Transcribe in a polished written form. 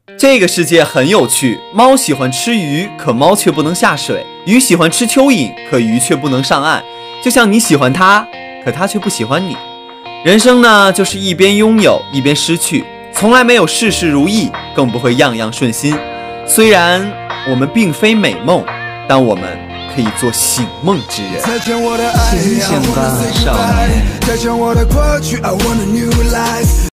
这个世界很有趣，猫喜欢吃鱼，可猫却不能下水；鱼喜欢吃蚯蚓，可鱼却不能上岸。就像你喜欢它，可它却不喜欢你。人生呢，就是一边拥有，一边失去，从来没有事事如意，更不会样样顺心。虽然我们并非美梦，但我们可以做醒梦之人。 醒醒吧，少年。